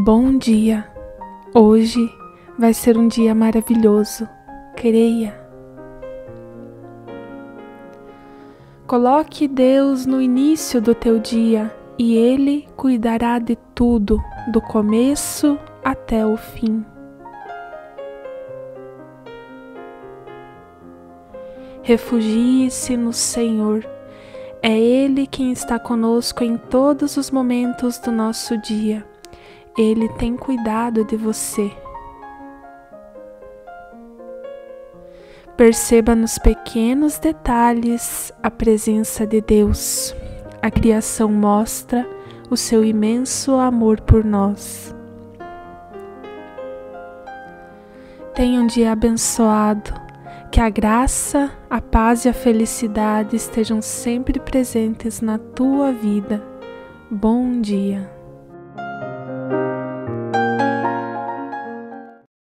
Bom dia! Hoje vai ser um dia maravilhoso. Creia. Coloque Deus no início do teu dia e Ele cuidará de tudo, do começo até o fim. Refugie-se no Senhor. É Ele quem está conosco em todos os momentos do nosso dia. Ele tem cuidado de você. Perceba nos pequenos detalhes a presença de Deus. A criação mostra o seu imenso amor por nós. Tenha um dia abençoado. Que a graça, a paz e a felicidade estejam sempre presentes na tua vida. Bom dia!